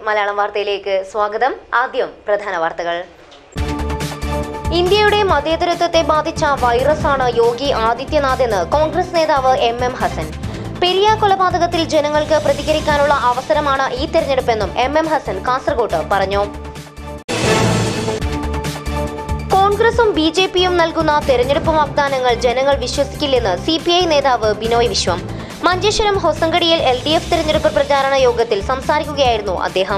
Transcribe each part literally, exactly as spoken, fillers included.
മലയാളം വാർത്തയിലേക്ക് സ്വാഗതം. ആദ്യം പ്രധാന വാർത്തകൾ. ഇന്ത്യയുടെ മതേതരത്വത്തെ ബാധിച്ച വൈറസാണ് യോഗി ആദിത്യനാഥ് എന്ന് കോൺഗ്രസ് നേതാവ് എം എം ഹസൻ. പെരിയ കൊലപാതകത്തിൽ ജനങ്ങൾക്ക് പ്രതികരിക്കാനുള്ള അവസരമാണ് ഈ തെരഞ്ഞെടുപ്പെന്നും എം എം ഹസൻ കാസർഗോഡ് പറഞ്ഞു. കോൺഗ്രസും ബി ജെ പിയും നൽകുന്ന തെരഞ്ഞെടുപ്പ് വാഗ്ദാനങ്ങൾ ജനങ്ങൾ വിശ്വസിക്കില്ലെന്ന് സി പി ഐ നേതാവ് ബിനോയ് വിശ്വം. മഞ്ചേശ്വരം ഹൊസങ്കടിയിൽ എൽ ഡി എഫ് തെരഞ്ഞെടുപ്പ് പ്രചാരണ യോഗത്തിൽ സംസാരിക്കുകയായിരുന്നു അദ്ദേഹം.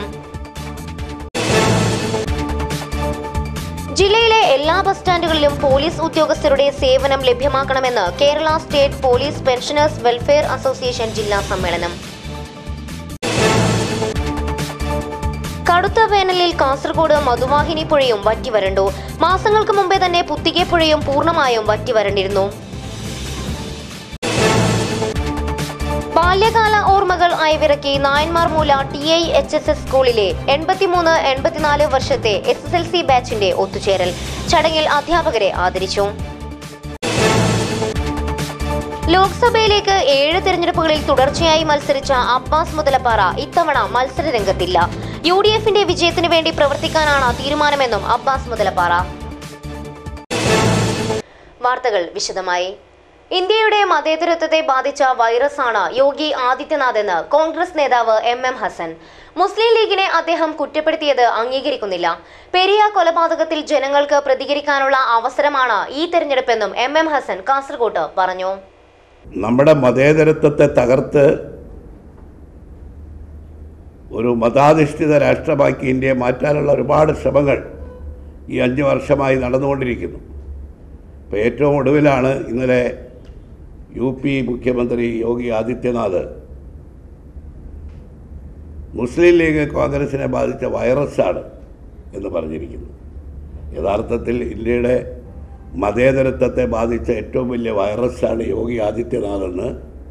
ജില്ലയിലെ എല്ലാ ബസ് സ്റ്റാൻഡുകളിലും പോലീസ് ഉദ്യോഗസ്ഥരുടെ സേവനം ലഭ്യമാക്കണമെന്ന് Kerala state police pensioners welfare association ജില്ലാ സമ്മേളനം. കടുത്ത വേനലിൽ കാസർഗോഡ് മധുവാഹിനി പുഴയും വറ്റിവരണ്ടു. മാസങ്ങൾക്ക് മുമ്പേ തന്നെ പുത്തികെ പുഴയും പൂർണ്ണമായും വറ്റിവരണ്ടിരുന്നു. ബാല്യകാല ഓർമ്മകൾ അയവിറക്കി Nayanmar Moola T I H S S സ്കൂളിലെ എൺപത്തിമൂന്ന് എൺപത്തിനാല് വർഷത്തെ എസ് എസ് എൽ സി ബാച്ചിന്റെ ഒത്തുചേരൽ ചടങ്ങിൽ അധ്യാപകരെ ആദരിച്ചു. ലോക്സഭയിലേക്ക് ഏഴ് തെരഞ്ഞെടുപ്പുകളിൽ തുടർച്ചയായി മത്സരിച്ച അബ്ബാസ് മുതലപ്പാറ ഇത്തവണ മത്സര രംഗത്തില്ല. യു ഡി എഫിന്റെ വിജയത്തിനു വേണ്ടി പ്രവർത്തിക്കാനാണ് തീരുമാനമെന്നും അബ്ബാസ് മുതലപ്പാറ. വാർത്തകൾ വിശദമായി. ഇന്ത്യയുടെ മതേതരത്വത്തെ ബാധിച്ച വൈറസാണ് യോഗി ആദിത്യനാഥ് എന്ന് കോൺഗ്രസ് നേതാവ് എം എം ഹസൻ. മുസ്ലിം ലീഗിനെ അദ്ദേഹം കുറ്റപ്പെടുത്തിയത് അംഗീകരിക്കുന്നില്ല. പെരിയ കൊലപാതകത്തിൽ ജനങ്ങൾക്ക് പ്രതികരിക്കാനുള്ള അവസരമാണ് ഈ തെരഞ്ഞെടുപ്പെന്നും എം എം ഹസൻ കാസർഗോഡ് പറഞ്ഞു. നമ്മുടെ മതേതരത്വത്തെ തകർത്ത് ഒരു മതാധിഷ്ഠിത രാഷ്ട്രമാക്കി ഇന്ത്യയെ മാറ്റാനുള്ള ഒരുപാട് ശ്രമങ്ങൾ ഈ അഞ്ച് വർഷമായി നടന്നുകൊണ്ടിരിക്കുന്നു. ഇപ്പോൾ ഏറ്റവും ഒടുവിലാണ് ഇന്നലെ യു പി മുഖ്യമന്ത്രി യോഗി ആദിത്യനാഥ് മുസ്ലിം ലീഗ് കോൺഗ്രസിനെ ബാധിച്ച വൈറസാണ് എന്ന് പറഞ്ഞിരിക്കുന്നു. യഥാർത്ഥത്തിൽ ഇന്ത്യയുടെ മതേതരത്വത്തെ ബാധിച്ച ഏറ്റവും വലിയ വൈറസാണ് യോഗി ആദിത്യനാഥെന്ന്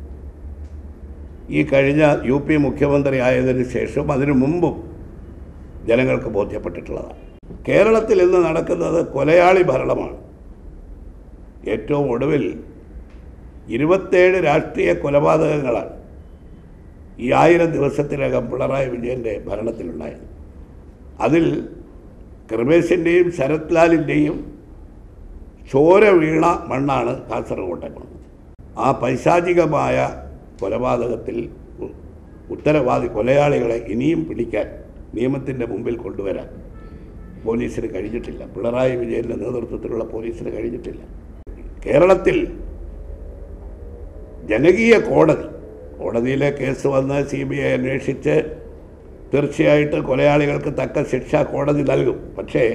ഈ കഴിഞ്ഞ യു പി മുഖ്യമന്ത്രി ആയതിനു ശേഷം അതിനു മുമ്പും ജനങ്ങൾക്ക് ബോധ്യപ്പെട്ടിട്ടുള്ളതാണ്. കേരളത്തിൽ ഇന്ന് നടക്കുന്നത് കൊലയാളി ഭരണമാണ്. ഏറ്റവും ഒടുവിൽ ഇരുപത്തേഴ് രാഷ്ട്രീയ കൊലപാതകങ്ങളാണ് ഈ ആയിരം ദിവസത്തിനകം പിണറായി വിജയൻ്റെ ഭരണത്തിലുണ്ടായത്. അതിൽ കൃപേശിൻ്റെയും ശരത് ലാലിൻ്റെയും ചോര വീണ മണ്ണാണ് കാസർഗോട്ടെ മണ്ണ്. ആ പൈശാചികമായ കൊലപാതകത്തിൽ ഉത്തരവാദി കൊലയാളികളെ ഇനിയും പിടിക്കാൻ നിയമത്തിൻ്റെ മുമ്പിൽ കൊണ്ടുവരാൻ പോലീസിന് കഴിഞ്ഞിട്ടില്ല. പിണറായി വിജയൻ്റെ നേതൃത്വത്തിലുള്ള പോലീസിന് കഴിഞ്ഞിട്ടില്ല. കേരളത്തിൽ ജനകീയ കോടതി കോടതിയിലെ കേസ് വന്ന് സി ബി ഐ അന്വേഷിച്ച് തീർച്ചയായിട്ടും കൊലയാളികൾക്ക് തക്ക ശിക്ഷ കോടതി നൽകും. പക്ഷേ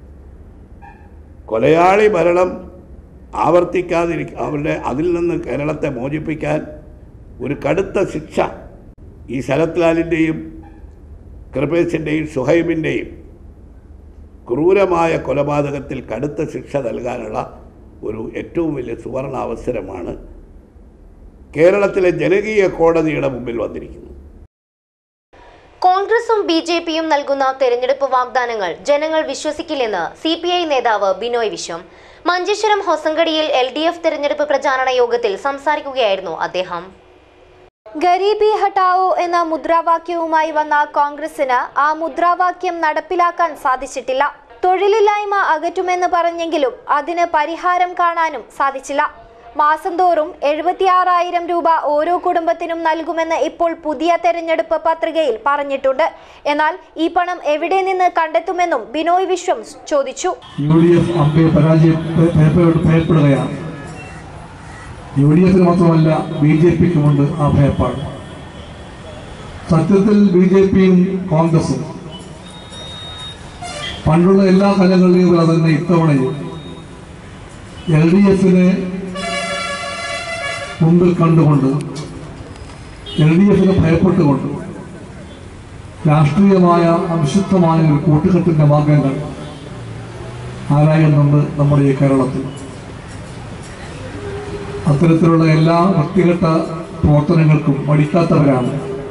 കൊലയാളി ഭരണം ആവർത്തിക്കാതിരിക്കുക, അവരുടെ അതിൽ നിന്ന് കേരളത്തെ മോചിപ്പിക്കാൻ ഒരു കടുത്ത ശിക്ഷ ഈ ശരത് ലാലിൻ്റെയും കൃപേശിൻ്റെയും ഷുഹൈബിൻ്റെയും ക്രൂരമായ കൊലപാതകത്തിൽ കടുത്ത ശിക്ഷ നൽകാനുള്ള ഒരു ഏറ്റവും വലിയ സുവർണ അവസരമാണ് കേരളത്തിലെ ജനകീയ കോടതിയുടെ മുമ്പിൽ വന്നിരിക്കുന്നത്. കോൺഗ്രസും ബി ജെ പിയും നൽകുന്ന തെരഞ്ഞെടുപ്പ് വാഗ്ദാനങ്ങൾ ജനങ്ങൾ വിശ്വസിക്കില്ലെന്ന് സി പി ഐ നേതാവ് ബിനോയ് വിശ്വം. മഞ്ചേശ്വരം ഹൊസങ്കടിയിൽ എൽ ഡി എഫ് തെരഞ്ഞെടുപ്പ് പ്രചാരണ യോഗത്തിൽ സംസാരിക്കുകയായിരുന്നു അദ്ദേഹം. ഗരീബി ഹട്ടാവോ എന്ന മുദ്രാവാക്യവുമായി വന്ന കോൺഗ്രസിന് ആ മുദ്രാവാക്യം നടപ്പിലാക്കാൻ സാധിച്ചിട്ടില്ല. തൊഴിലില്ലായ്മ അകറ്റുമെന്ന് പറഞ്ഞെങ്കിലും അതിന് പരിഹാരം കാണാനും സാധിച്ചില്ല. മാസം തോറും എഴുപത്തിയാറായിരം രൂപ ഓരോ കുടുംബത്തിനും നൽകുമെന്ന് ഇപ്പോൾ പുതിയ തെരഞ്ഞെടുപ്പ് പത്രികയിൽ പറഞ്ഞിട്ടുണ്ട്. എന്നാൽ ഈ പണം എവിടെ നിന്ന് കണ്ടെത്തുമെന്നും ബിനോയ് വിശ്വം ചോദിച്ചു. യു ഡി എഫ് അമ്പയെ പരാജയപ്പെടുകയാണ്. യു ഡി എഫിന് മാത്രമല്ല ബി ജെ പിക്കുമുണ്ട് ആ ഭയപ്പാട്. സത്യത്തിൽ ബി ജെ പിയും കോൺഗ്രസും പണ്ടുള്ള എല്ലാ കാലങ്ങളിലും പോലെ തന്നെ ഇത്തവണയും എൽ ഡി എഫിനെ മുമ്പിൽ കണ്ടുകൊണ്ട് എൽ ഡി എഫിനെ ഭയപ്പെട്ടുകൊണ്ട് രാഷ്ട്രീയമായ അവിശുദ്ധമായ ഒരു കൂട്ടുകെട്ടിൻ്റെ മാർഗങ്ങൾ ആരായുന്നുണ്ട് നമ്മുടെ ഈ കേരളത്തിൽ. അത്തരത്തിലുള്ള എല്ലാ വ്യക്തിഗത പ്രവർത്തനങ്ങൾക്കും മടിക്കാത്തവരാണ്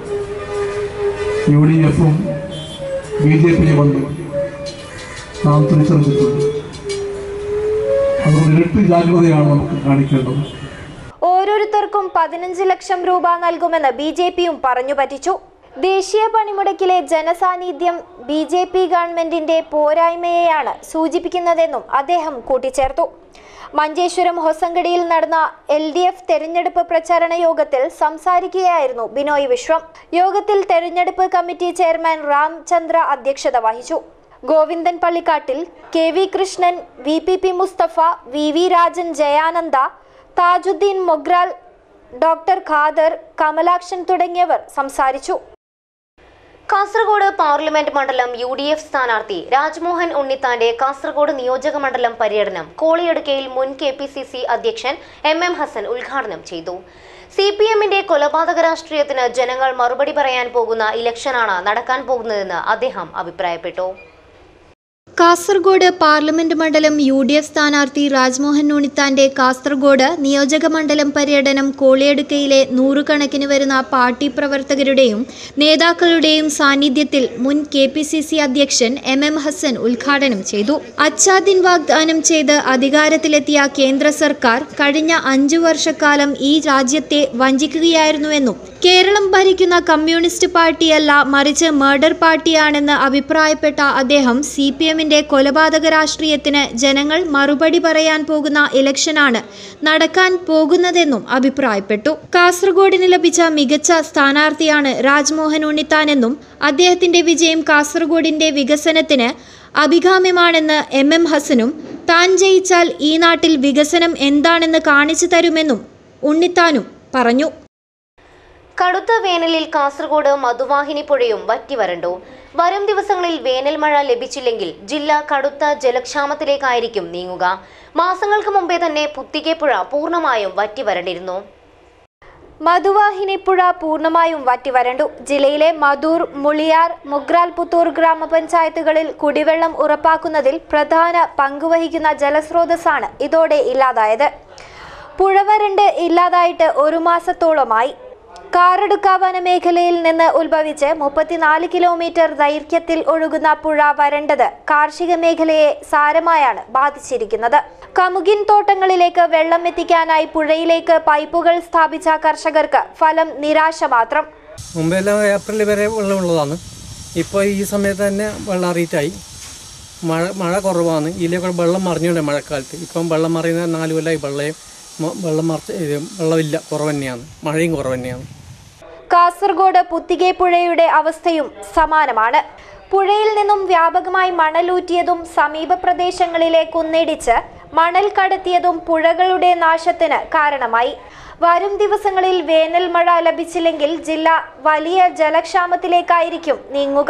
യു ഡി എഫും ബി ജെ പിയും വന്ന് നാം തിരിച്ചറിഞ്ഞിട്ടുണ്ട്. അതുകൊണ്ട് ഇരട്ടി ജാഗ്രതയാണ് നമുക്ക് കാണിക്കേണ്ടത്. ഓരോരുത്തർക്കും പതിനഞ്ച് ലക്ഷം രൂപ നൽകുമെന്ന് ബി ജെ പിയും പറഞ്ഞു പറ്റിച്ചു. ദേശീയ പണിമുടക്കിലെ ജനസാന്നിധ്യം ബി ജെ പി ഗവൺമെന്റിന്റെ പോരായ്മയെയാണ് സൂചിപ്പിക്കുന്നതെന്നും അദ്ദേഹം കൂട്ടിച്ചേർത്തു. മഞ്ചേശ്വരം ഹൊസങ്കടിയിൽ നടന്ന എൽ ഡി എഫ് തെരഞ്ഞെടുപ്പ് പ്രചാരണ യോഗത്തിൽ സംസാരിക്കുകയായിരുന്നു ബിനോയ് വിശ്വം. യോഗത്തിൽ തെരഞ്ഞെടുപ്പ് കമ്മിറ്റി ചെയർമാൻ രാംചന്ദ്ര അധ്യക്ഷത വഹിച്ചു. Govindan Pallikkattil, K V Krishnan, V P P Mustafa, V V Rajan, Jayananda, Tajuddin Mogral, doctor Khader, Kamalakshan തുടങ്ങിയവർ സംസാരിച്ചു. കാസർഗോഡ് പാർലമെന്റ് മണ്ഡലം യു ഡി എഫ് സ്ഥാനാർത്ഥി രാജ്മോഹൻ ഉണ്ണിത്താന്റെ കാസർഗോഡ് നിയോജക മണ്ഡലം പര്യടനം കോളിയടുക്കയിൽ മുൻ കെ പി സി സി അധ്യക്ഷൻ എം എം ഹസൻ ഉദ്ഘാടനം ചെയ്തു. സി പി എമ്മിന്റെ കൊലപാതക രാഷ്ട്രീയത്തിന് ജനങ്ങൾ മറുപടി പറയാൻ പോകുന്ന ഇലക്ഷനാണ് നടക്കാൻ പോകുന്നതെന്ന് അദ്ദേഹം അഭിപ്രായപ്പെട്ടു. കാസർഗോഡ് പാർലമെന്റ് മണ്ഡലം യു ഡി എഫ് സ്ഥാനാർത്ഥി രാജ്മോഹൻ ഉണ്ണിത്താന്റെ കാസർഗോഡ് നിയോജക മണ്ഡലം പര്യടനം കോളിയടുക്കയിലെ നൂറുകണക്കിന് വരുന്ന പാർട്ടി പ്രവർത്തകരുടെയും നേതാക്കളുടെയും സാന്നിധ്യത്തിൽ മുൻ കെ പി സി സി അധ്യക്ഷൻ എം എം ഹസൻ ഉദ്ഘാടനം ചെയ്തു. അച്ചാദിൻ വാഗ്ദാനം ചെയ്ത് അധികാരത്തിലെത്തിയ കേന്ദ്ര സർക്കാർ കഴിഞ്ഞ അഞ്ചു വർഷക്കാലം ഈ രാജ്യത്തെ വഞ്ചിക്കുകയായിരുന്നുവെന്നും കേരളം ഭരിക്കുന്ന കമ്മ്യൂണിസ്റ്റ് പാർട്ടിയല്ല മറിച്ച് മർഡർ പാർട്ടിയാണെന്ന് അഭിപ്രായപ്പെട്ട അദ്ദേഹം സി പി എമ്മിന്റെ കൊലപാതക രാഷ്ട്രീയത്തിന് ജനങ്ങൾ മറുപടി പറയാൻ പോകുന്ന ഇലക്ഷനാണ് നടക്കാൻ പോകുന്നതെന്നും അഭിപ്രായപ്പെട്ടു. കാസർഗോഡിന് ലഭിച്ച മികച്ച സ്ഥാനാർത്ഥിയാണ് രാജ്മോഹൻ ഉണ്ണിത്താനെന്നും അദ്ദേഹത്തിന്റെ വിജയം കാസർഗോഡിന്റെ വികസനത്തിന് അഭികാമ്യമാണെന്ന് എം എം ഹസനും താൻ ജയിച്ചാൽ ഈ നാട്ടിൽ വികസനം എന്താണെന്ന് കാണിച്ചു തരുമെന്നും ഉണ്ണിത്താനും പറഞ്ഞു. കടുത്ത വേനലിൽ കാസർഗോഡ് മധുവാഹിനി പുഴയും വറ്റിവരണ്ടു. വരും ദിവസങ്ങളിൽ വേനൽ മഴ ലഭിച്ചില്ലെങ്കിൽ ജില്ല കടുത്ത ജലക്ഷാമത്തിലേക്കായിരിക്കും നീങ്ങുക. മാസങ്ങൾക്ക് മുമ്പേ തന്നെ പുത്തികപ്പുഴ പൂർണ്ണമായും വറ്റിവരണ്ടിരുന്നു. മധുവാഹിനി പുഴ പൂർണ്ണമായും വറ്റിവരണ്ടു. ജില്ലയിലെ മധൂർ, മുളിയാർ, മുഗ്രാൽ പുത്തൂർ ഗ്രാമപഞ്ചായത്തുകളിൽ കുടിവെള്ളം ഉറപ്പാക്കുന്നതിൽ പ്രധാന പങ്കുവഹിക്കുന്ന ജലസ്രോതസ്സാണ് ഇതോടെ ഇല്ലാതായത്. പുഴ വരണ്ട് ഇല്ലാതായിട്ട് ഒരു മാസത്തോളമായി. കാറടുക്ക വനമേഖലയിൽ നിന്ന് ഉത്ഭവിച്ച് മുപ്പത്തിനാല് കിലോമീറ്റർ ദൈർഘ്യത്തിൽ ഒഴുകുന്ന പുഴ വരണ്ടത് കാർഷിക മേഖലയെ സാരമായാണ് ബാധിച്ചിരിക്കുന്നത്. കമുകിൻ തോട്ടങ്ങളിലേക്ക് വെള്ളം എത്തിക്കാനായി പുഴയിലേക്ക് പൈപ്പുകൾ സ്ഥാപിച്ച കർഷകർക്ക് ഫലം നിരാശ മാത്രം. മുമ്പെല്ലാം ഏപ്രിൽ വരെ വെള്ളമുള്ളതാണ്. ഇപ്പോൾ ഈ സമയത്ത് തന്നെ വെള്ളം അറിയിട്ടായി. മഴ മഴ കുറവാണ്. ഇതിലേക്ക് വെള്ളം മറിഞ്ഞുകൊണ്ട് മഴക്കാലത്ത്. ഇപ്പം വെള്ളം മറിയുന്ന നാല് കൊല്ലമായി വെള്ളം വെള്ളം മറിച്ച് വെള്ളമില്ല, കുറവ് തന്നെയാണ്. മഴയും കുറവ് തന്നെയാണ്. കാസർഗോഡ് പുത്തികപ്പുഴയുടെ അവസ്ഥയും സമാനമാണ്. പുഴയിൽ നിന്നും വ്യാപകമായി മണലൂറ്റിയതും സമീപ പ്രദേശങ്ങളിലെ കുന്നിടിച്ച് മണൽ കടത്തിയതും പുഴകളുടെ നാശത്തിന് കാരണമായി. വരും ദിവസങ്ങളിൽ വേനൽ മഴ ലഭിച്ചില്ലെങ്കിൽ ജില്ല വലിയ ജലക്ഷാമത്തിലേക്കായിരിക്കും നീങ്ങുക.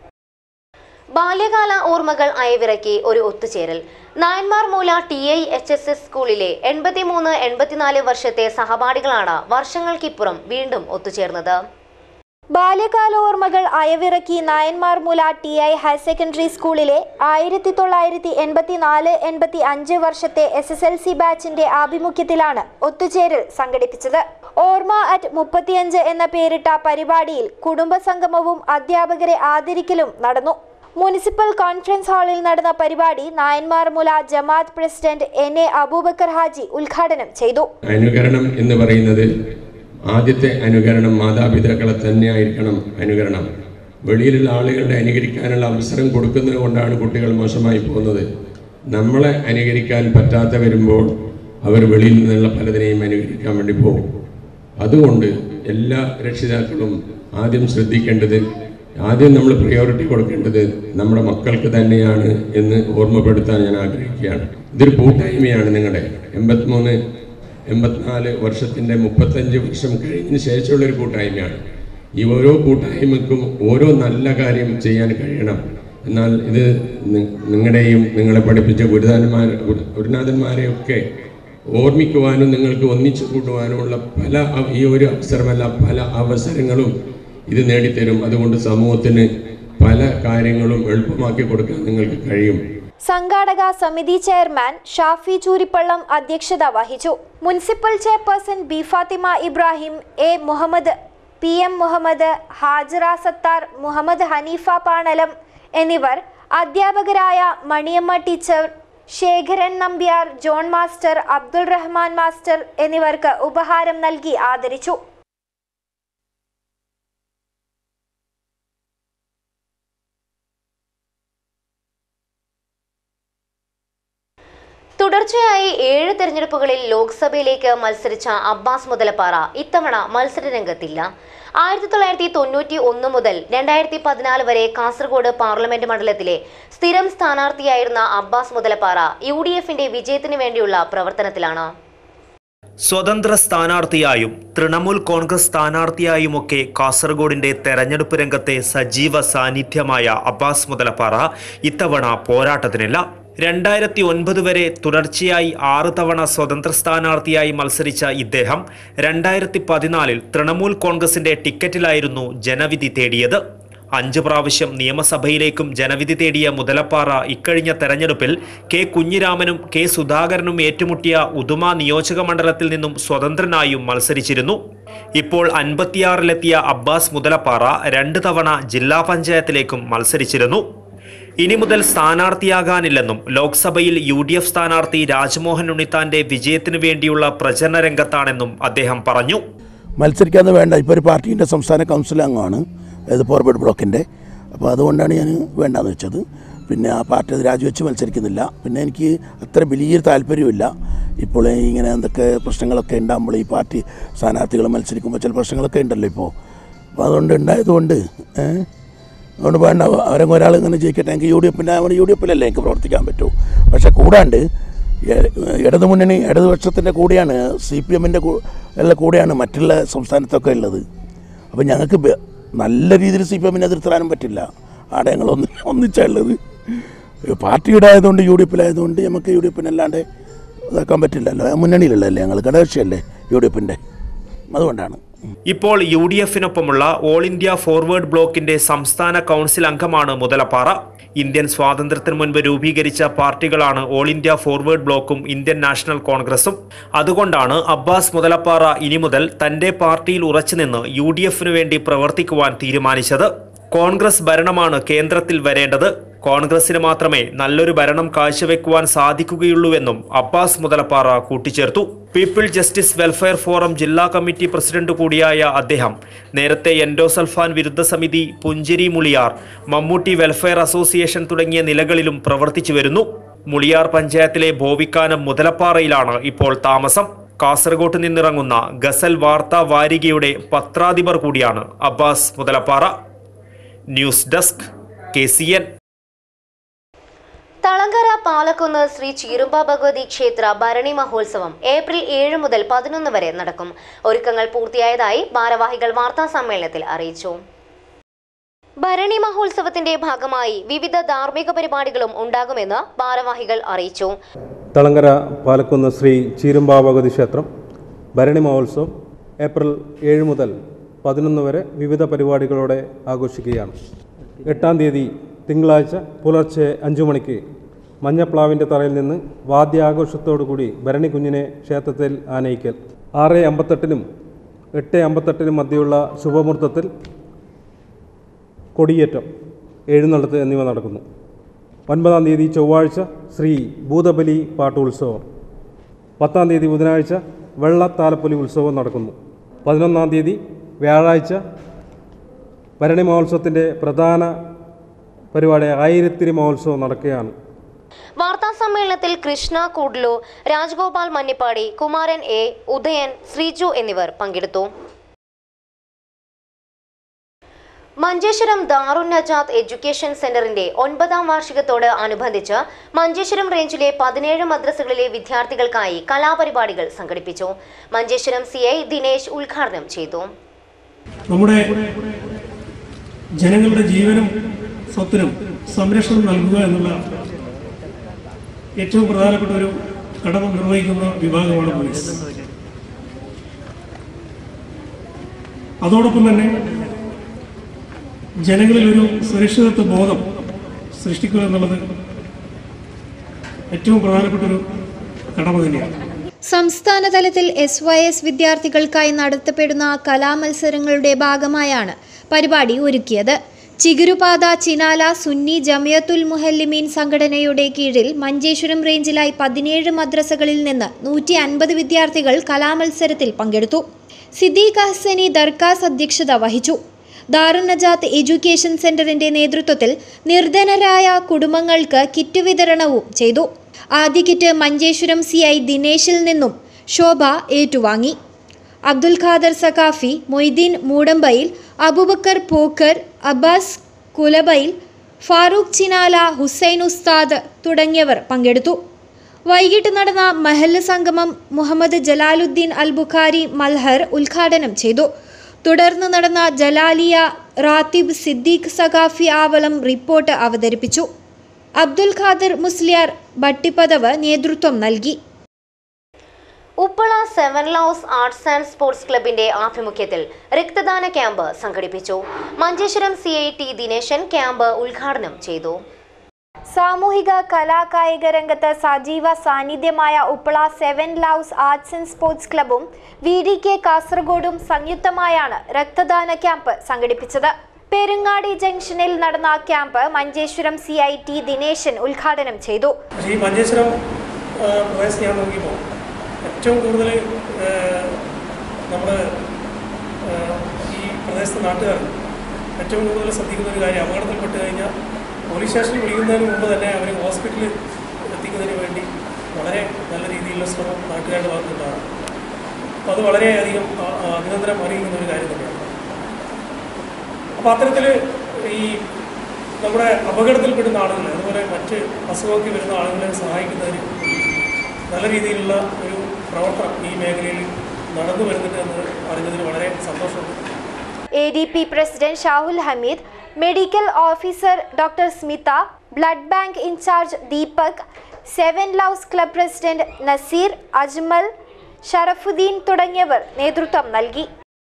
ബാല്യകാല ഓർമ്മകൾ അയവിറക്കി ഒരു ഒത്തുചേരൽ. Nayanmar Moola T I H S S സ്കൂളിലെ എൺപത്തിമൂന്ന് എൺപത്തിനാല് വർഷത്തെ സഹപാഠികളാണ് വർഷങ്ങൾക്കിപ്പുറം വീണ്ടും ഒത്തുചേർന്നത്. ബാല്യകാല ഓർമ്മകൾ അയവിറക്കി Nayanmar Moola T I higher secondary സ്കൂളിലെ ആയിരത്തി തൊള്ളായിരത്തി എൺപത്തിനാല് എൺപത്തി അഞ്ച് വർഷത്തെ എസ് എസ് എൽ സി ബാച്ചിന്റെ ആഭിമുഖ്യത്തിലാണ് ഒത്തുചേരൽ സംഘടിപ്പിച്ചത്. ഓർമ്മ അറ്റ് മുപ്പത്തിയഞ്ച് എന്ന പേരിട്ട പരിപാടിയിൽ കുടുംബസംഗമവും അധ്യാപകരെ ആദരിക്കലും നടന്നു. മുനിസിപ്പൽ കോൺഫറൻസ് ഹാളിൽ നടന്ന പരിപാടി നായന്മാർ മൂല ജമാഅത്ത് president N A Abubakar Haji ഉദ്ഘാടനം ചെയ്തു. അനുകരണം എന്ന് പറയുന്നത് ആദ്യത്തെ അനുകരണം മാതാപിതാക്കളെ തന്നെയായിരിക്കണം അനുകരണം. വെളിയിലുള്ള ആളുകളുടെ അനുകരിക്കാനുള്ള അവസരം കൊടുക്കുന്നത് കൊണ്ടാണ് കുട്ടികൾ മോശമായി പോകുന്നത്. നമ്മളെ അനുകരിക്കാൻ പറ്റാത്ത വരുമ്പോൾ അവർ വെളിയിൽ നിന്നുള്ള പലതിനെയും അനുകരിക്കാൻ വേണ്ടി പോകും. അതുകൊണ്ട് എല്ലാ രക്ഷിതാക്കളും ആദ്യം ശ്രദ്ധിക്കേണ്ടത്, ആദ്യം നമ്മൾ പ്രയോറിറ്റി കൊടുക്കേണ്ടത് നമ്മുടെ മക്കൾക്ക് തന്നെയാണ് എന്ന് ഓർമ്മപ്പെടുത്താൻ ഞാൻ ആഗ്രഹിക്കുകയാണ്. ഇതൊരു കൂട്ടായ്മയാണ്. നിങ്ങളുടെ എൺപത്തിമൂന്ന് എൺപത്തിനാല് വർഷത്തിൻ്റെ മുപ്പത്തഞ്ച് വർഷം കഴിഞ്ഞതിന് ശേഷമുള്ളൊരു കൂട്ടായ്മയാണ്. ഈ ഓരോ കൂട്ടായ്മക്കും ഓരോ നല്ല കാര്യം ചെയ്യാൻ കഴിയണം. എന്നാൽ ഇത് നിങ്ങളുടെയും നിങ്ങളെ പഠിപ്പിച്ച ഗുരുനാഥന്മാർ ഗുരുനാഥന്മാരെയൊക്കെ ഓർമ്മിക്കുവാനും നിങ്ങൾക്ക് ഒന്നിച്ചു കൂട്ടുവാനുമുള്ള പല ഈ ഒരു അവസരമല്ല പല അവസരങ്ങളും ഇത് നേടിത്തരും. അതുകൊണ്ട് സമൂഹത്തിന് പല കാര്യങ്ങളും എളുപ്പമാക്കി കൊടുക്കാൻ നിങ്ങൾക്ക് കഴിയും. സംഘാടക സമിതി ചെയർമാൻ ഷാഫി ചൂരിപ്പള്ളം അധ്യക്ഷത വഹിച്ചു. Municipal chairperson B Fathima Ibrahim, A Muhammad, P M Muhammad, Hajara Sattar, Muhammad Hanifa Panalam എന്നിവർ, അധ്യാപകരായ Maniyamma teacher, Sekharan Nambiar, John master, Abdul Rahman master എന്നിവർക്ക് ഉപഹാരം നൽകി ആദരിച്ചു. തുടർച്ചയായി ഏഴ് തെരഞ്ഞെടുപ്പുകളിൽ ലോക്സഭയിലേക്ക് മത്സരിച്ച അബ്ബാസ് മുതലപ്പാറ ഇത്തവണ മത്സരരംഗത്തില്ല. ആയിരത്തി തൊള്ളായിരത്തി തൊണ്ണൂറ്റി ഒന്ന് മുതൽ രണ്ടായിരത്തി പതിനാല് വരെ കാസർഗോഡ് പാർലമെന്റ് മണ്ഡലത്തിലെ സ്ഥിരം സ്ഥാനാർത്ഥിയായിരുന്ന അബ്ബാസ് മുതലപ്പാറ യു ഡി എഫിന്റെ വിജയത്തിനു വേണ്ടിയുള്ള പ്രവർത്തനത്തിലാണ്. സ്വതന്ത്ര സ്ഥാനാർത്ഥിയായും തൃണമൂൽ കോൺഗ്രസ് സ്ഥാനാർത്ഥിയായുമൊക്കെ കാസർഗോഡിന്റെ തെരഞ്ഞെടുപ്പ് രംഗത്തെ സജീവ സാന്നിധ്യമായ അബ്ബാസ് മുതലപ്പാറ ഇത്തവണ പോരാട്ടത്തിനില്ല. രണ്ടായിരത്തി ഒൻപത് വരെ തുടർച്ചയായി ആറ് തവണ സ്വതന്ത്ര സ്ഥാനാർത്ഥിയായി മത്സരിച്ച ഇദ്ദേഹം രണ്ടായിരത്തി പതിനാലിൽ തൃണമൂൽ കോൺഗ്രസിന്റെ ടിക്കറ്റിലായിരുന്നു ജനവിധി തേടിയത്. അഞ്ച് പ്രാവശ്യം നിയമസഭയിലേക്കും ജനവിധി തേടിയ മുതലപ്പാറ ഇക്കഴിഞ്ഞ തെരഞ്ഞെടുപ്പിൽ കെ കുഞ്ഞിരാമനും കെ സുധാകരനും ഏറ്റുമുട്ടിയ ഉദുമ നിയോജക മണ്ഡലത്തിൽ നിന്നും സ്വതന്ത്രനായും മത്സരിച്ചിരുന്നു. ഇപ്പോൾ അൻപത്തിയാറിലെത്തിയ അബ്ബാസ് മുതലപ്പാറ രണ്ട് തവണ ജില്ലാ പഞ്ചായത്തിലേക്കും മത്സരിച്ചിരുന്നു. ഇനി മുതൽ സ്ഥാനാർത്ഥിയാകാനില്ലെന്നും ലോക്സഭയിൽ യു ഡി എഫ് സ്ഥാനാർത്ഥി രാജ്മോഹൻ ഉണ്ണിത്താന്റെ വിജയത്തിനു വേണ്ടിയുള്ള പ്രചരണ രംഗത്താണെന്നും അദ്ദേഹം പറഞ്ഞു. മത്സരിക്കാതെ വേണ്ട, ഇപ്പോൾ ഒരു പാർട്ടിൻ്റെ സംസ്ഥാന കൗൺസിൽ അംഗമാണ്, അതായത് ഫോർവേഡ് ബ്ലോക്കിൻ്റെ. അപ്പോൾ അതുകൊണ്ടാണ് ഞാൻ വേണ്ടാന്ന് വെച്ചത്. പിന്നെ ആ പാർട്ടി അത് രാജിവെച്ച് മത്സരിക്കുന്നില്ല. പിന്നെ എനിക്ക് അത്ര വലിയൊരു താല്പര്യമില്ല. ഇപ്പോൾ ഇങ്ങനെ എന്തൊക്കെ പ്രശ്നങ്ങളൊക്കെ ഉണ്ടാകുമ്പോൾ ഈ പാർട്ടി സ്ഥാനാർത്ഥികൾ മത്സരിക്കുമ്പോൾ ചില പ്രശ്നങ്ങളൊക്കെ ഉണ്ടല്ലോ ഇപ്പോൾ. അപ്പോൾ അതുകൊണ്ട് ഉണ്ടായതുകൊണ്ട് അതുകൊണ്ട് വേണ്ട, അവരങ്ങ് ഒരാൾ ഇങ്ങനെ ജയിക്കട്ടെ. എനിക്ക് യു ഡി എഫിൻ്റെ അവന് യു ഡി എഫിലല്ലേ എനിക്ക് പ്രവർത്തിക്കാൻ പറ്റൂ. പക്ഷേ കൂടാണ്ട് ഇടതുമുന്നണി ഇടതുപക്ഷത്തിൻ്റെ കൂടെയാണ്, സി പി എമ്മിൻ്റെ എല്ലാം കൂടെയാണ് മറ്റുള്ള സംസ്ഥാനത്തൊക്കെ ഉള്ളത്. അപ്പോൾ ഞങ്ങൾക്ക് നല്ല രീതിയിൽ സി പി എമ്മിനെ എതിർത്തിടാനും പറ്റില്ല. ആടെ ഞങ്ങൾ ഒന്ന് ഒന്നിച്ചുള്ളത് പാർട്ടിയുടെ ആയതുകൊണ്ട് യു ഡി എഫിലായതുകൊണ്ട് നമുക്ക് യു ഡി എഫിനല്ലാണ്ട് ഇതാക്കാൻ പറ്റില്ലല്ലോ. മുന്നണിയിലുള്ളതല്ലേ ഞങ്ങൾ, ഘടകകക്ഷിയല്ലേ യു ഡി എഫിൻ്റെ, അതുകൊണ്ടാണ്. ഇപ്പോൾ യു ഡി എഫിനൊപ്പമുള്ള ഓൾ ഇന്ത്യ ഫോർവേഡ് ബ്ലോക്കിന്റെ സംസ്ഥാന കൗൺസിൽ അംഗമാണ് മുതലപ്പാറ. ഇന്ത്യൻ സ്വാതന്ത്ര്യത്തിന് മുൻപ് രൂപീകരിച്ച പാർട്ടികളാണ് ഓൾ ഇന്ത്യ ഫോർവേഡ് ബ്ലോക്കും ഇന്ത്യൻ നാഷണൽ കോൺഗ്രസും. അതുകൊണ്ടാണ് അബ്ബാസ് മുതലപ്പാറ ഇനി മുതൽ തന്റെ പാർട്ടിയിൽ ഉറച്ചുനിന്ന് യു ഡി എഫിനു വേണ്ടി പ്രവർത്തിക്കുവാൻ തീരുമാനിച്ചത്. കോൺഗ്രസ് ഭരണമാണ് കേന്ദ്രത്തിൽ വരേണ്ടത്. കോൺഗ്രസിന് മാത്രമേ നല്ലൊരു ഭരണം കാഴ്ചവെക്കുവാൻ സാധിക്കുകയുള്ളൂവെന്നും അബ്ബാസ് മുതലപ്പാറ കൂട്ടിച്ചേർത്തു. പീപ്പിൾ ജസ്റ്റിസ് വെൽഫെയർ ഫോറം ജില്ലാ കമ്മിറ്റി പ്രസിഡന്റ് കൂടിയായ അദ്ദേഹം നേരത്തെ എൻഡോസൾഫാൻ വിരുദ്ധ സമിതി, പുഞ്ചിരി മുളിയാർ, മമ്മൂട്ടി വെൽഫെയർ അസോസിയേഷൻ തുടങ്ങിയ നിലകളിലും പ്രവർത്തിച്ചു വരുന്നു. മുളിയാർ പഞ്ചായത്തിലെ ഭോവിക്കാനം മുതലപ്പാറയിലാണ് ഇപ്പോൾ താമസം. കാസർഗോട്ട് നിന്നിറങ്ങുന്ന ഗസൽ വാർത്താ വാരികയുടെ പത്രാധിപർ കൂടിയാണ് Abbas Muthalappara. News desk K C N. Thalangara Palakkunnu Shri Cheerumba Bhagavathi ക്ഷേത്ര ഭരണി മഹോത്സവം ഏപ്രിൽ ഏഴ് മുതൽ പതിനൊന്ന് വരെ നടക്കും. ഒരുക്കങ്ങൾ പൂർത്തിയായതായി ഭാരവാഹികൾ വാർത്താ സമ്മേളനത്തിൽ അറിയിച്ചു. ഭരണി മഹോത്സവത്തിന്റെ ഭാഗമായി വിവിധ ധാർമ്മിക പരിപാടികളും ഉണ്ടാകുമെന്ന് ഭാരവാഹികൾ അറിയിച്ചു. തളങ്കര പാലക്കുന്ന് ശ്രീ ചീരുമ്പ ഭഗവതി ക്ഷേത്രം ഭരണി മഹോത്സവം ഏപ്രിൽ ഏഴ് മുതൽ പതിനൊന്ന് വരെ വിവിധ പരിപാടികളോടെ ആഘോഷിക്കുകയാണ്. എട്ടാം തീയതി തിങ്കളാഴ്ച പുലർച്ചെ അഞ്ചു മണിക്ക് മഞ്ഞപ്ലാവിൻ്റെ തറയിൽ നിന്ന് വാദ്യാഘോഷത്തോടുകൂടി ഭരണി കുഞ്ഞിനെ ക്ഷേത്രത്തിൽ ആനയിക്കൽ. ആറ് അമ്പത്തെട്ടിനും എട്ട് അമ്പത്തെട്ടിനും മധ്യയുള്ള ശുഭമുഹൂർത്തത്തിൽ കൊടിയേറ്റം, എഴുന്നള്ളത്ത് എന്നിവ നടക്കുന്നു. ഒൻപതാം തീയതി ചൊവ്വാഴ്ച ശ്രീ ഭൂതബലി പാട്ടുത്സവം. പത്താം തീയതി ബുധനാഴ്ച വെള്ളത്താലപ്പൊലി ഉത്സവം നടക്കുന്നു. പതിനൊന്നാം തീയതി വ്യാഴാഴ്ച ഭരണി മഹോത്സവത്തിൻ്റെ പ്രധാന പരിപാടി ആയിരത്തിരി മഹോത്സവം നടക്കുകയാണ്. വാർത്താ സമ്മേളനത്തിൽ കൃഷ്ണ കൂഡ്ലു, രാജഗോപാൽ മന്നിപ്പാടി, കുമാരൻ എ, ഉദയൻ, ശ്രീജു എന്നിവർ പങ്കെടുത്തു. മഞ്ചേശ്വരം ദാറുൻ നജാത്ത് എഡ്യൂക്കേഷൻ സെന്ററിന്റെ ഒൻപതാം വാർഷികത്തോട് അനുബന്ധിച്ച് മഞ്ചേശ്വരം റേഞ്ചിലെ പതിനേഴ് മദ്രസകളിലെ വിദ്യാർത്ഥികൾക്കായി കലാപരിപാടികൾ സംഘടിപ്പിച്ചു. മഞ്ചേശ്വരം സി ഐ ദിനേശ് ഉദ്ഘാടനം ചെയ്തു. നമ്മുടെ ജനങ്ങളുടെ ജീവനും സ്വത്തിനും സംരക്ഷണം നൽകുക എന്നുള്ള ഏറ്റവും പ്രധാനപ്പെട്ട ഒരു കടമ നിർവഹിക്കുന്ന വിഭാഗമാണ് പോലീസ്. അതോടൊപ്പം തന്നെ ജനങ്ങളിൽ ഒരു സുരക്ഷിതത്വ ബോധം സൃഷ്ടിക്കുക എന്നുള്ളത് ഏറ്റവും പ്രധാനപ്പെട്ട ഒരു കടമ തന്നെയാണ്. സംസ്ഥാന തലത്തിൽ എസ് വൈ എസ് വിദ്യാർത്ഥികൾക്കായി നടത്തപ്പെടുന്ന കലാമത്സരങ്ങളുടെ ഭാഗമായാണ് പരിപാടി ഒരുക്കിയത്. ചിഗുരുപാത ചിനാല സുന്നി ജമിയത്തുൽ മുഹല്ലിമീൻ സംഘടനയുടെ കീഴിൽ മഞ്ചേശ്വരം റേഞ്ചിലായി പതിനേഴ് മദ്രസകളിൽ നിന്ന് നൂറ്റി അൻപത് വിദ്യാർത്ഥികൾ കലാമത്സരത്തിൽ പങ്കെടുത്തു. സിദ്ദീഖ് ഹസനി ദർക്കാസ് അധ്യക്ഷത വഹിച്ചു. ദാറുൻ നജാത്ത് എഡ്യൂക്കേഷൻ സെന്ററിന്റെ നേതൃത്വത്തിൽ നിർധനരായ കുടുംബങ്ങൾക്ക് കിറ്റ് വിതരണവും ചെയ്തു. ആദ്യ കിറ്റ് മഞ്ചേശ്വരം സി ഐ ദിനേശിൽ നിന്നും ശോഭ ഏറ്റുവാങ്ങി. അബ്ദുൽ ഖാദർ സഖാഫി, മൊയ്തീൻ മൂടമ്പയിൽ, അബൂബക്കർ പോക്കർ, അബ്ബാസ് കുലബയിൽ, ഫാറൂഖ് ചിനാല, ഹുസൈൻ ഉസ്താദ് തുടങ്ങിയവർ പങ്കെടുത്തു. വൈകിട്ട് നടന്ന മഹല്ല് സംഗമം മുഹമ്മദ് ജലാലുദ്ദീൻ അൽ ബുഖാരി മൽഹർ ഉദ്ഘാടനം ചെയ്തു. തുടർന്ന് നടന്ന ജലാലിയ റാത്തിബ് സിദ്ദീഖ് സഖാഫി ആവളം റിപ്പോർട്ട് അവതരിപ്പിച്ചു. അബ്ദുൽ ഖാദർ മുസ്ലിയാർ ഭട്ടിപ്പദവ് നേതൃത്വം നൽകി. Uppala seven loves arts and sports ക്ലബിന്റെ ആഭിമുഖ്യത്തിൽ രക്തദാന ക്യാമ്പ് സംഘടിപ്പിച്ചു. Manjeshwaram C I T Dinesan camp ഉദ്ഘാടനം ചെയ്തു. സാമൂഹിക കലാകായിക രംഗത്ത് സജീവ സാന്നിധ്യമായ Uppala seven loves arts and sports ക്ലബും വി ഡി കെ കാസർഗോഡും സംയുക്തമായാണ് രക്തദാന ക്യാമ്പ് സംഘടിപ്പിച്ചത്. പെരുങ്ങാടി ജംഗ്ഷനിൽ നടന്ന camp Manjeshwaram C I T Dinesan ഉദ്ഘാടനം ചെയ്തു. ഏറ്റവും കൂടുതൽ നമ്മുടെ ഈ പ്രദേശത്തെ നാട്ടുകാർ ഏറ്റവും കൂടുതൽ ശ്രദ്ധിക്കുന്ന ഒരു കാര്യം, അപകടത്തിൽപ്പെട്ട് കഴിഞ്ഞാൽ പോലീസ് സ്റ്റേഷനിൽ വിളിക്കുന്നതിന് മുമ്പ് തന്നെ അവർ ഹോസ്പിറ്റലിൽ എത്തിക്കുന്നതിന് വേണ്ടി വളരെ നല്ല രീതിയിലുള്ള ശ്രമം നാട്ടുകാരുടെ ഭാഗത്തുണ്ടാകും. അപ്പോൾ അത് വളരെയധികം അഭിനന്ദനം അറിയിക്കുന്ന ഒരു കാര്യം തന്നെയാണ്. അപ്പോൾ അത്തരത്തിൽ ഈ നമ്മുടെ അപകടത്തിൽപ്പെടുന്ന ആളുകൾ, അതുപോലെ മറ്റ് അസുഖമൊക്കെ വരുന്ന ആളുകളെ സഹായിക്കുന്നതിന് നല്ല രീതിയിലുള്ള ഒരു പ്രവർത്തനം ഈ മേഖലയിൽ നടന്നു വരുന്നുണ്ട് എന്ന് അറിഞ്ഞതിൽ വളരെ സന്തോഷമുണ്ട്. A D P president Shahul Hameed, medical officer doctor Smitha, blood bank in charge Deepak, seven loves club president Nasir, Ajmal, Sharafuddin തുടങ്ങിയവർ നേതൃത്വം നൽകി.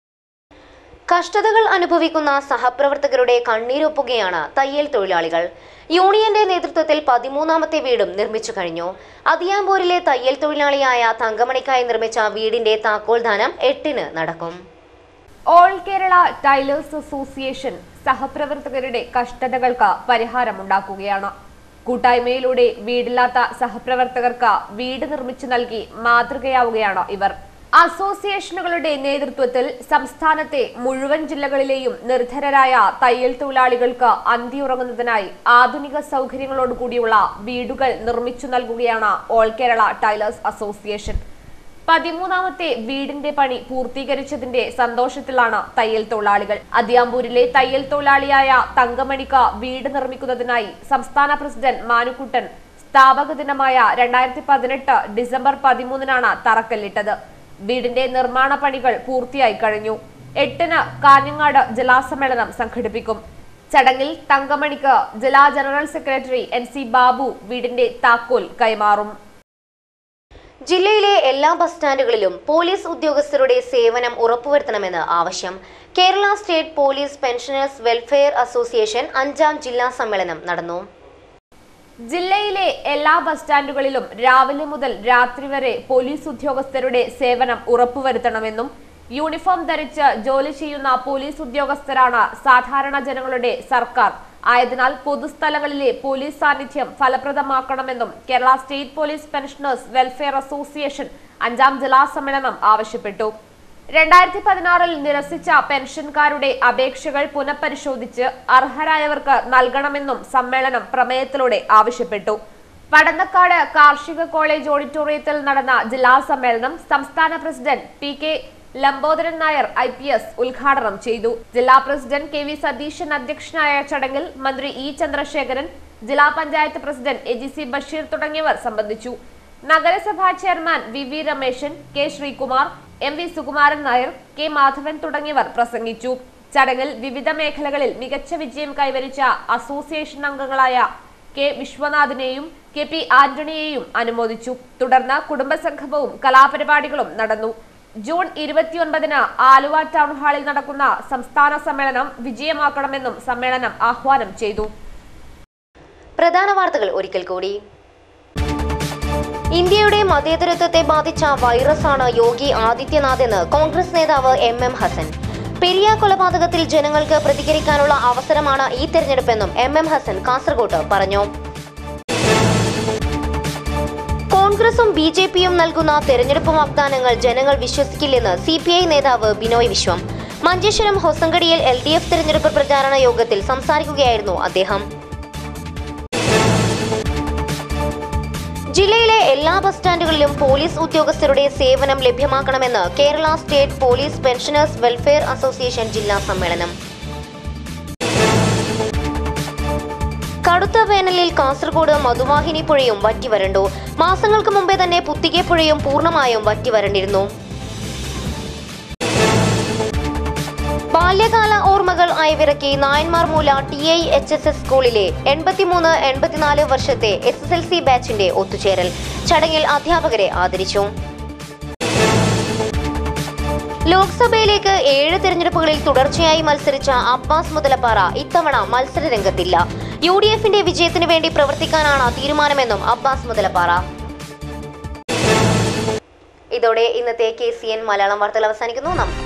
കഷ്ടതകൾ അനുഭവിക്കുന്ന സഹപ്രവർത്തകരുടെ കണ്ണീരൊപ്പുകയാണ് തയ്യൽ തൊഴിലാളികൾ. യൂണിയന്റെ നേതൃത്വത്തിൽ പതിമൂന്നാമത്തെ വീടും നിർമ്മിച്ചു കഴിഞ്ഞു. അതിയാമ്പൂരിലെ തയ്യൽ തൊഴിലാളിയായ തങ്കമണിക്കായി നിർമ്മിച്ച വീടിന്റെ താക്കോൽദാനം എട്ടിന് നടക്കും. ഓൾ കേരള ടൈലേഴ്സ് അസോസിയേഷൻ സഹപ്രവർത്തകരുടെ കഷ്ടതകൾക്ക് പരിഹാരമുണ്ടാക്കുകയാണ്. കൂട്ടായ്മയിലൂടെ വീടില്ലാത്ത സഹപ്രവർത്തകർക്ക് വീട് നിർമ്മിച്ചു നൽകി മാതൃകയാവുകയാണ് ഇവർ. അസോസിയേഷനുകളുടെ നേതൃത്വത്തിൽ സംസ്ഥാനത്തെ മുഴുവൻ ജില്ലകളിലെയും നിർധനരായ തയ്യൽ തൊഴിലാളികൾക്ക് അന്തിയുറങ്ങുന്നതിനായി ആധുനിക സൗകര്യങ്ങളോടുകൂടിയുള്ള വീടുകൾ നിർമ്മിച്ചു നൽകുകയാണ് ഓൾ കേരള ടൈലേഴ്സ് അസോസിയേഷൻ. പതിമൂന്നാമത്തെ വീടിന്റെ പണി പൂർത്തീകരിച്ചതിന്റെ സന്തോഷത്തിലാണ് തയ്യൽ തൊഴിലാളികൾ. അതിയാമ്പൂരിലെ തയ്യൽ തൊഴിലാളിയായ തങ്കമണിക്ക് വീട് നിർമ്മിക്കുന്നതിനായി സംസ്ഥാന പ്രസിഡന്റ് മാനുക്കുട്ടൻ സ്ഥാപക ദിനമായ രണ്ടായിരത്തി പതിനെട്ട് ഡിസംബർ പതിമൂന്നിനാണ് തറക്കല്ലിട്ടത്. വീടിന്റെ നിർമ്മാണ പണികൾ പൂർത്തിയായി കഴിഞ്ഞു. എട്ടിന് കാഞ്ഞങ്ങാട് ജില്ലാസമ്മേളനം സംഘടിപ്പിക്കും. ചടങ്ങിൽ തങ്കമണിക്ക് ജില്ലാ general secretary N C Babu വീടിന്റെ താക്കോൽ കൈമാറും. ജില്ലയിലെ എല്ലാ ബസ് സ്റ്റാൻഡുകളിലും പോലീസ് ഉദ്യോഗസ്ഥരുടെ സേവനം ഉറപ്പുവരുത്തണമെന്ന് ആവശ്യം. Kerala state police pensioners welfare association അഞ്ചാം ജില്ലാ സമ്മേളനം നടന്നു. ജില്ലയിലെ എല്ലാ ബസ് സ്റ്റാൻഡുകളിലും രാവിലെ മുതൽ രാത്രി വരെ പോലീസ് ഉദ്യോഗസ്ഥരുടെ സേവനം ഉറപ്പുവരുത്തണമെന്നും യൂണിഫോം ധരിച്ച് ജോലി ചെയ്യുന്ന പോലീസ് ഉദ്യോഗസ്ഥരാണ് സാധാരണ ജനങ്ങളുടെ സർക്കാർ ആയതിനാൽ പൊതുസ്ഥലങ്ങളിലെ പോലീസ് സാന്നിധ്യം ഫലപ്രദമാക്കണമെന്നും Kerala state police pensioners welfare association അഞ്ചാം ജില്ലാ സമ്മേളനം ആവശ്യപ്പെട്ടു. രണ്ടായിരത്തി പതിനാറിൽ നിരസിച്ച പെൻഷൻകാരുടെ അപേക്ഷകൾ പുനഃപരിശോധിച്ച് അർഹരായവർക്ക് നൽകണമെന്നും സമ്മേളനം പ്രമേയത്തിലൂടെ ആവശ്യപ്പെട്ടു. പടന്നക്കാട് കാർഷിക കോളേജ് ഓഡിറ്റോറിയത്തിൽ നടന്ന ജില്ലാ സമ്മേളനം സംസ്ഥാന president P K Lambodaran Nair I P S ഉദ്ഘാടനം ചെയ്തു. ജില്ലാ പ്രസിഡന്റ് കെ വി സതീശൻ അധ്യക്ഷനായ ചടങ്ങിൽ മന്ത്രി ഇ ചന്ദ്രശേഖരൻ, ജില്ലാ panchayat president A G C Basheer തുടങ്ങിയവർ സംബന്ധിച്ചു. നഗരസഭാ chairman V V Rameshan, K Sreekumar, M V Sukumaran Nair, K Madhavan തുടങ്ങിയവർ പ്രസംഗിച്ചു. ചടങ്ങിൽ വിവിധ മേഖലകളിൽ മികച്ച വിജയം കൈവരിച്ച അസോസിയേഷൻ അംഗങ്ങളായ കെ വിശ്വനാഥിനെയും കെ പി ആന്റണിയെയും അനുമോദിച്ചു. തുടർന്ന് കുടുംബസംഗമവും കലാപരിപാടികളും നടന്നു. ജൂൺ ഇരുപത്തിയൊൻപതിന് ആലുവ ടൗൺ ഹാളിൽ നടക്കുന്ന സംസ്ഥാന സമ്മേളനം വിജയമാക്കണമെന്നും സമ്മേളനം ആഹ്വാനം ചെയ്തു. പ്രധാന വാർത്തകൾ ഒരിക്കൽ കൂടി. ഇന്ത്യയുടെ മതേതരത്വത്തെ ബാധിച്ച വൈറസാണ് യോഗി ആദിത്യനാഥ് എന്ന് കോൺഗ്രസ് നേതാവ് എം എം ഹസൻ. പെരിയ കൊലപാതകത്തിൽ ജനങ്ങൾക്ക് പ്രതികരിക്കാനുള്ള അവസരമാണ് ഈ തെരഞ്ഞെടുപ്പെന്നും എം എം ഹസൻ കാസർഗോഡ് പറഞ്ഞു. കോൺഗ്രസും ബി ജെ പിയും നൽകുന്ന തെരഞ്ഞെടുപ്പ് വാഗ്ദാനങ്ങൾ ജനങ്ങൾ വിശ്വസിക്കില്ലെന്ന് സി പി ഐ നേതാവ് ബിനോയ് വിശ്വം. മഞ്ചേശ്വരം ഹൊസങ്കടിയിൽ എൽ ഡി എഫ് തെരഞ്ഞെടുപ്പ് പ്രചാരണ യോഗത്തിൽ സംസാരിക്കുകയായിരുന്നു അദ്ദേഹം. ജില്ലയിലെ എല്ലാ ബസ് സ്റ്റാൻഡുകളിലും പോലീസ് ഉദ്യോഗസ്ഥരുടെ സേവനം ലഭ്യമാക്കണമെന്ന് Kerala state police pensioners welfare association ജില്ലാ സമ്മേളനം. കടുത്ത വേനലിൽ കാസർഗോഡ് മധുവാഹിനി പുഴയും വറ്റിവരണ്ടു. മാസങ്ങൾക്ക് മുമ്പേ തന്നെ പുത്തികെ പുഴയും പൂർണ്ണമായും വറ്റിവരണ്ടിരുന്നു. ബാല്യകാല ഓർമ്മകൾ അയവിറക്കി Nayanmar Moola T I H S S സ്കൂളിലെ എൺപത്തിമൂന്ന് എൺപത്തിനാല് വർഷത്തെ എസ് എസ് എൽ സി ബാച്ചിന്റെ ഒത്തുചേരൽ. ചടങ്ങിൽ അധ്യാപകരെ ആദരിച്ചു. ലോക്സഭയിലേക്ക് ഏഴ് തെരഞ്ഞെടുപ്പുകളിൽ തുടർച്ചയായി മത്സരിച്ച അബ്ബാസ് മുതലപ്പാറ ഇത്തവണ മത്സര രംഗത്തില്ല. യു ഡി എഫിന്റെ വിജയത്തിന് വേണ്ടി പ്രവർത്തിക്കാനാണ് തീരുമാനമെന്നും അബ്ബാസ് മുതലപ്പാറ. ഇതോടെ ഇന്നത്തെ കെ സി എൻ മലയാളം വാർത്തകൾ അവസാനിക്കുന്നു. നമസ്കാരം.